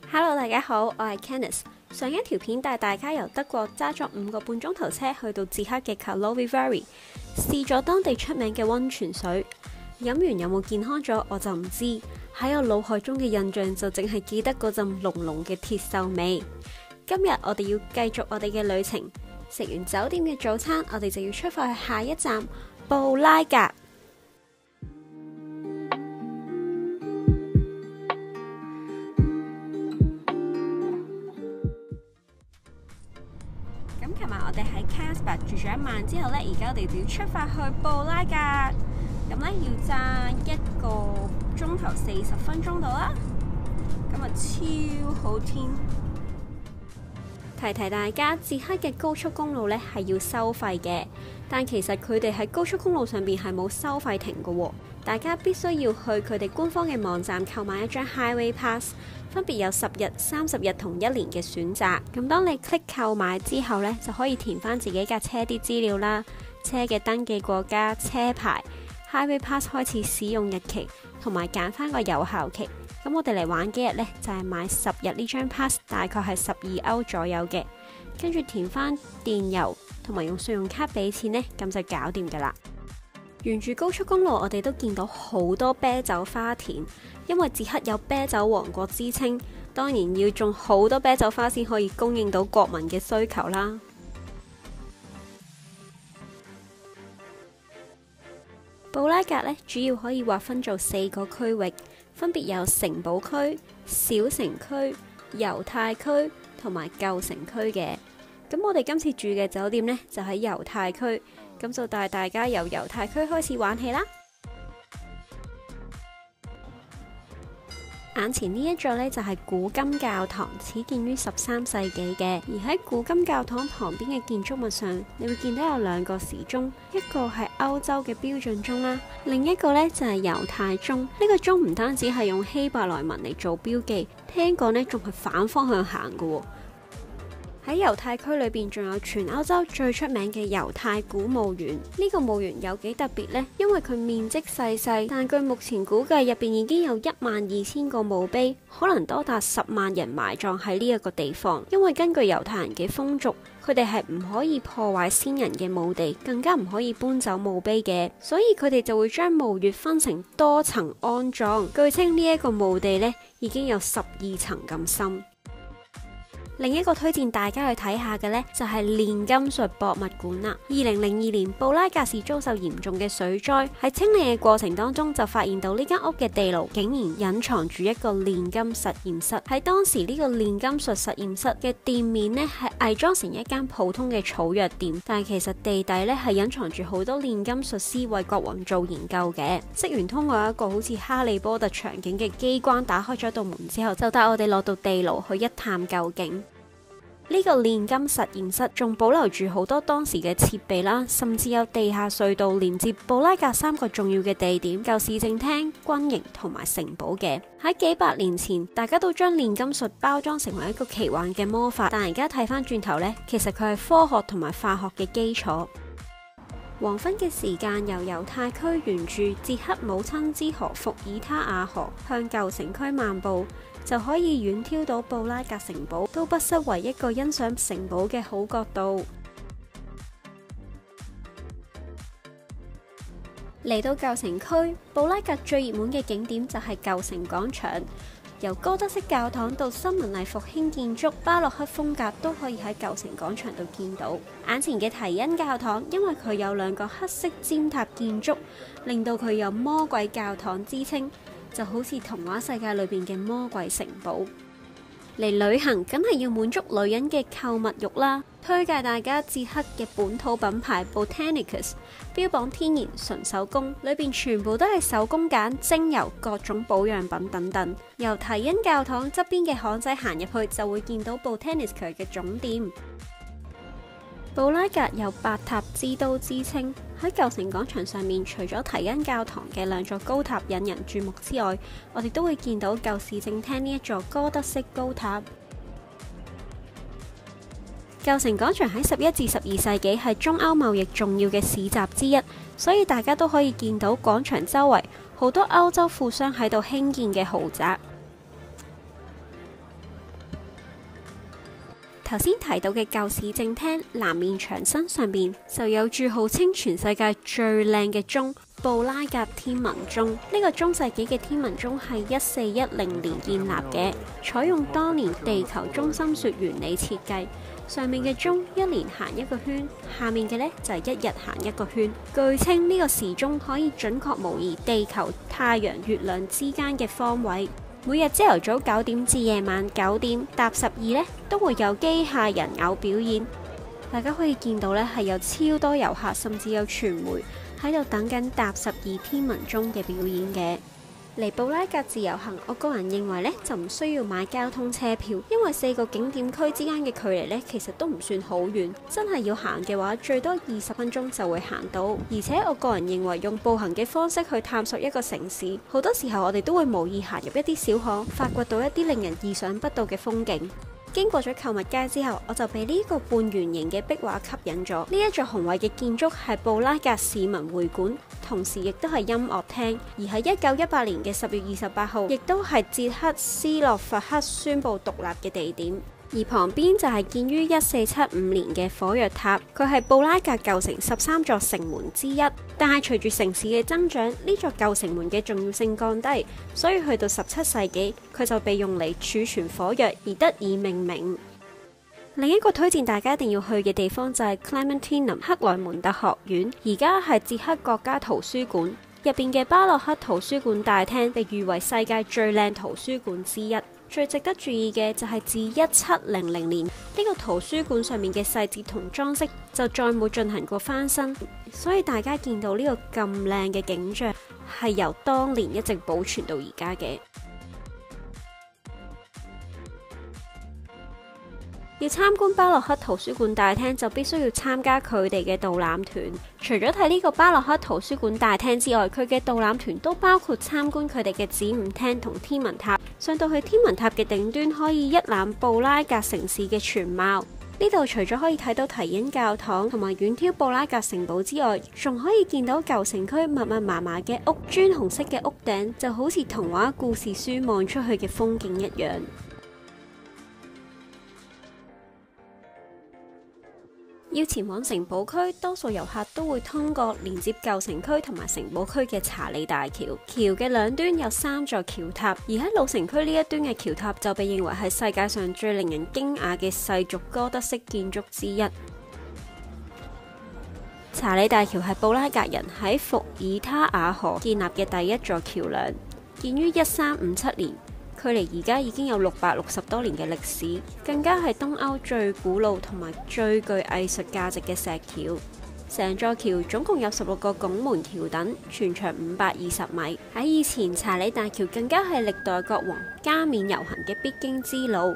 Hello， 大家好，我係 Candice。上一條片帶大家由德國揸咗5個半鐘頭車去到捷克嘅 Karlovy Vary，試咗當地出名嘅溫泉水。飲完有冇健康咗我就唔知，喺我腦海中嘅印象就淨係記得嗰陣濃濃嘅鐵鏽味。今日我哋要繼續我哋嘅旅程，食完酒店嘅早餐，我哋就要出發去下一站布拉格。咁琴晚我哋喺 Carlsbad 住咗1晚之後呢，而家我哋就要出發去布拉格。咁呢要揸1個鐘頭40分鐘到啦。今日超好天。提提大家，捷克嘅高速公路呢係要收費嘅，但其實佢哋喺高速公路上邊係冇收費亭嘅喎。大家必須要去佢哋官方嘅網站購買一張 Highway Pass， 分別有10日、30日同1年嘅選擇。咁當你 click 購買之後呢，就可以填翻自己架車啲資料啦，車嘅登記國家、車牌、Highway Pass 開始使用日期，同埋揀翻個有效期。咁我哋嚟玩幾日呢？就係買10日呢張 pass， 大概係12歐左右嘅，跟住填翻電郵同埋用信用卡俾錢呢，咁就搞掂噶啦。沿住高速公路，我哋都見到好多啤酒花田，因為捷克有啤酒王國之稱，當然要種好多啤酒花先可以供應到國民嘅需求啦。布拉格呢，主要可以劃分做4個區域，分別有城堡區、小城區、猶太區同埋舊城區嘅。咁我哋今次住嘅酒店呢，就喺猶太區，咁就帶大家由猶太區開始玩起啦。眼前呢一座呢，就係古金教堂，始建於13世紀嘅。而喺古金教堂旁邊嘅建築物上，你會見到有2個時鐘，一個係歐洲嘅標準鐘啦，另一個呢就係猶太鐘。呢個鐘唔單止係用希伯來文嚟做標記，聽講呢仲係反方向行嘅喎。喺猶太區裏邊仲有全歐洲最出名嘅猶太古墓園。呢個墓園有幾特別呢？因為佢面積細細，但據目前估計入邊已經有12000個墓碑，可能多達10萬人埋葬喺呢一個地方。因為根據猶太人嘅風俗，佢哋係唔可以破壞先人嘅墓地，更加唔可以搬走墓碑嘅，所以佢哋就會將墓穴分成多層安葬。據稱呢一個墓地呢已經有12層咁深。另一個推薦大家去睇下嘅呢，就係煉金術博物館啦。2002年布拉格市遭受嚴重嘅水災，喺清理嘅過程當中就發現到呢間屋嘅地牢竟然隱藏住一個煉金實驗室。喺當時呢個煉金術實驗室嘅店面呢，係偽裝成一間普通嘅草藥店，但其實地底呢係隱藏住好多煉金術師為國王做研究嘅。職員通過一個好似哈利波特場景嘅機關打開咗道門之後，就帶我哋落到地牢去一探究竟。呢個煉金實驗室仲保留住好多當時嘅設備啦，甚至有地下隧道連接布拉格3個重要嘅地點：舊市政廳、軍營同埋城堡嘅。喺幾百年前，大家都將煉金術包裝成為一個奇幻嘅魔法，但而家睇翻轉頭呢，其實佢係科學同埋化學嘅基礎。黃昏嘅時間，由猶太區沿住捷克母親之河伏爾他瓦河向舊城區漫步，就可以遠眺到布拉格城堡，都不失為一個欣賞城堡嘅好角度。嚟到舊城區，布拉格最熱門嘅景點就係舊城廣場。由哥德式教堂到新文藝復興建築、巴洛克風格都可以喺舊城廣場度見到。眼前嘅提恩教堂，因為佢有2個黑色尖塔建築，令到佢有魔鬼教堂之稱，就好似童話世界裏邊嘅魔鬼城堡。嚟旅行梗係要滿足女人嘅購物慾啦，推介大家捷克嘅本土品牌 Botanicus， 標榜天然純手工，裏邊全部都係手工鹼、精油、各種保養品等等。由提恩教堂側邊嘅巷仔行入去，就會見到 Botanicus 嘅總店。布拉格有8塔之都之稱，喺舊城廣場上面，除咗提恩教堂嘅2座高塔引人注目之外，我哋都會見到舊市政廳呢一座哥德式高塔。舊城廣場喺11至12世紀係中歐貿易重要嘅市集之一，所以大家都可以見到廣場周圍好多歐洲富商喺度興建嘅豪宅。 頭先提到嘅舊市政廳南面牆身上邊就有住號稱全世界最靚嘅鐘——布拉格天文鐘。呢個中世紀嘅天文鐘係1410年建立嘅，採用當年地球中心說原理設計。上面嘅鐘一年行一個圈，下面嘅呢就係一日行一個圈。據稱呢個時鐘可以準確模擬地球、太陽、月亮之間嘅方位。每日朝頭早9點至夜晚9點搭12呢，都會有機械人偶表演。大家可以見到呢係有超多遊客，甚至有傳媒喺度等緊搭12天文鐘嘅表演嘅。嚟布拉格自由行，我個人認為呢就唔需要買交通車票，因為4個景點區之間嘅距離呢其實都唔算好遠，真係要行嘅話，最多20分鐘就會行到。而且我個人認為用步行嘅方式去探索一個城市，好多時候我哋都會無意行入一啲小巷，發掘到一啲令人意想不到嘅風景。經過咗購物街之後，我就被呢個半圓形嘅壁畫吸引咗。呢一座宏偉嘅建築係布拉格市民會館，同時亦都係音樂廳。而喺1918年嘅10月28號，亦都係捷克斯洛伐克宣布獨立嘅地點。而旁邊就係建於1475年嘅火藥塔，佢係布拉格舊城13座城門之一。但係隨住城市嘅增長，呢座舊城門嘅重要性降低，所以去到17世紀，佢就被用嚟儲存火藥而得以命名。另一個推薦大家一定要去嘅地方就係 Clementinum 克萊門特學院，而家係捷克國家圖書館入邊嘅巴洛克圖書館大廳，被譽為世界最靚圖書館之一。最值得注意嘅就係自1700年呢個圖書館上面嘅細節同裝飾就再冇進行過翻新，所以大家見到呢個咁靚嘅景象係由當年一直保存到而家嘅。要參觀巴洛克圖書館大廳就必須要參加佢哋嘅導覽團。除咗睇呢個巴洛克圖書館大廳之外，佢嘅導覽團都包括參觀佢哋嘅子午廳同天文塔。上到去天文塔嘅頂端，可以一覽布拉格城市嘅全貌。呢度除咗可以睇到提恩教堂同埋遠眺布拉格城堡之外，仲可以見到舊城區密密麻麻嘅屋，磚紅色嘅屋頂就好似童話故事書望出去嘅風景一樣。要前往城堡區，多數遊客都會通過連接舊城區同埋城堡區嘅查理大橋。橋嘅兩端有3座橋塔，而喺老城區呢一端嘅橋塔就被認為係世界上最令人驚訝嘅世俗哥德式建築之一。查理大橋係布拉格人喺伏爾他瓦河建立嘅第一座橋樑，建於1357年。距離而家已經有660多年嘅歷史，更加係東歐最古老同埋最具藝術價值嘅石橋。成座橋總共有16個拱門橋躉，全長520米。喺以前，查理大橋更加係歷代國王加冕遊行嘅必經之路。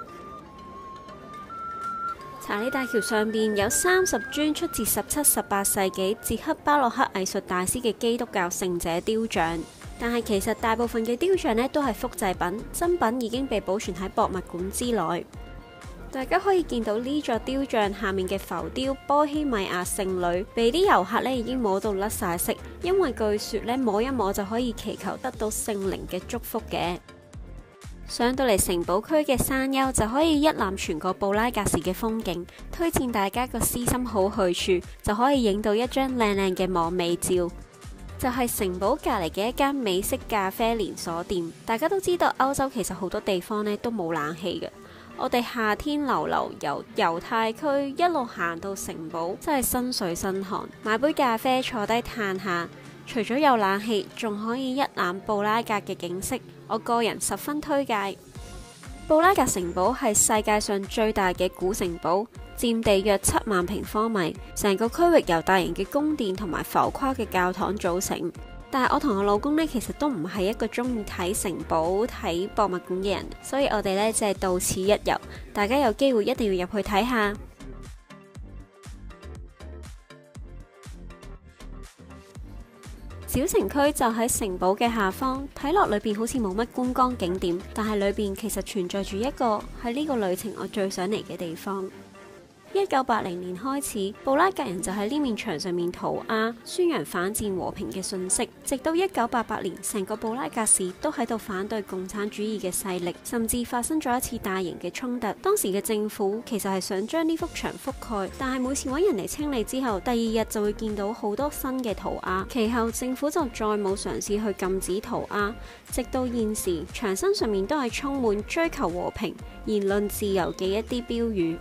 查理大橋上邊有30尊出自17、18世紀捷克巴洛克藝術大師嘅基督教聖者雕像。但係其實大部分嘅雕像呢都係複製品，真品已經被保存喺博物館之內。大家可以見到呢座雕像下面嘅浮雕波希米亞聖女，被啲遊客呢已經摸到甩晒色，因為據說呢摸一摸就可以祈求得到聖靈嘅祝福嘅。上到嚟城堡區嘅山丘就可以一覽全個布拉格市嘅風景，推薦大家個私心好去處就可以影到一張靚靚嘅網美照。就係城堡隔離嘅一間美式咖啡連鎖店。大家都知道歐洲其實好多地方呢都冇冷氣嘅。我哋夏天流流由猶太區一路行到城堡，真係身水身汗。買杯咖啡坐低嘆下，除咗有冷氣，仲可以一覽布拉格嘅景色。我個人十分推介。布拉格城堡係世界上最大嘅古城堡，佔地約7萬平方米，成個區域由大型嘅宮殿同埋浮誇嘅教堂組成。但係我同我老公呢，其實都唔係一個中意睇城堡、睇博物館嘅人，所以我哋呢，只係到此一遊。大家有機會一定要入去睇下。小城區就喺城堡嘅下方，睇落裏邊好似冇乜觀光景點，但係裏邊其實存在住一個喺呢個旅程我最想嚟嘅地方。 1980年開始，布拉格人就喺呢面牆上面塗鴉，宣揚反戰和平嘅訊息。直到1988年，成個布拉格市都喺度反對共產主義嘅勢力，甚至發生咗一次大型嘅衝突。當時嘅政府其實係想將呢幅牆覆蓋，但係每次揾人嚟清理之後，第2日就會見到好多新嘅塗鴉。其後政府就再冇嘗試去禁止塗鴉，直到現時，牆身上面都係充滿追求和平、言論自由嘅一啲標語。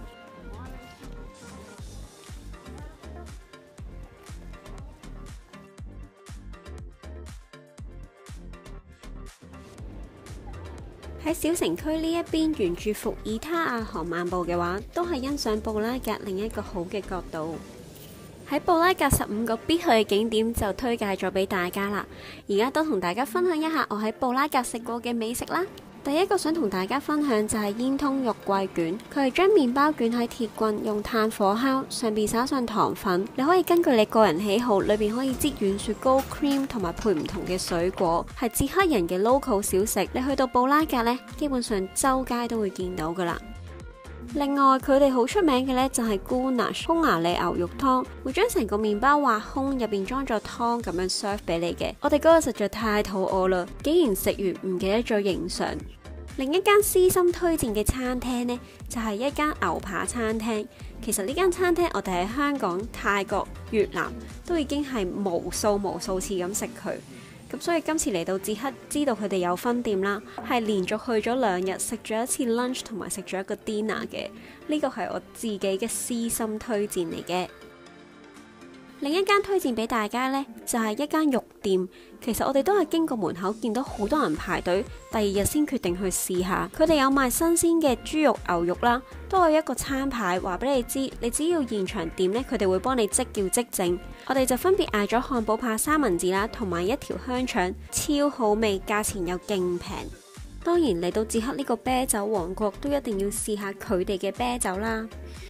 喺小城區呢一邊，沿住伏爾他亞河漫步嘅話，都係欣賞布拉格另一個好嘅角度。喺布拉格15個必去嘅景點就推介咗俾大家啦。而家都同大家分享一下我喺布拉格食過嘅美食啦。第一個想同大家分享就係煙通肉桂卷，佢係將麵包捲喺鐵棍，用炭火烤，上邊撒上糖粉。你可以根據你個人喜好，裏邊可以擠軟雪糕、cream 同埋配唔同嘅水果，係捷克人嘅 local 小食。你去到布拉格呢，基本上周街都會見到噶啦。另外佢哋好出名嘅呢就係 Gulasch 匈牙利牛肉湯，會將成個麵包挖空，入邊裝咗湯咁樣 serve 俾你嘅。我哋嗰日實在太肚餓啦，竟然食完唔記得咗影相。另一間私心推薦嘅餐廳呢，就係一間牛扒餐廳。其實呢間餐廳我哋喺香港、泰國、越南都已經係無數次咁食佢。咁所以今次嚟到捷克，知道佢哋有分店啦，係連續去咗2日，食咗一次 lunch 同埋食咗一個 dinner 嘅。呢個係我自己嘅私心推薦嚟嘅。另一間推薦俾大家呢，就係一間肉店。其實我哋都係經過門口見到好多人排隊，第2日先決定去試下。佢哋有賣新鮮嘅豬肉、牛肉啦，都有一個餐牌話俾你知，你只要現場點呢，佢哋會幫你即叫即整。我哋就分別嗌咗漢堡扒三文治啦，同埋一條香腸，超好味，價錢又勁平。當然嚟到捷克呢個啤酒王國，都一定要試下佢哋嘅啤酒啦。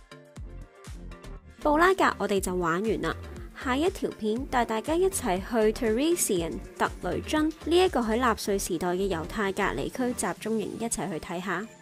布拉格我哋就玩完啦。下一條片帶大家一齊去 Theresienstadt 特雷津呢一個喺納粹時代嘅猶太隔離區集中營，一齊去睇下。